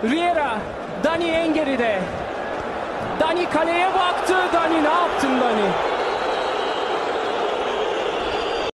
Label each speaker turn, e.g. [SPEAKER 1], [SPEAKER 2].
[SPEAKER 1] Riera. Dani en geride. Dani kaleye baktı. Dani ne yaptın Dani?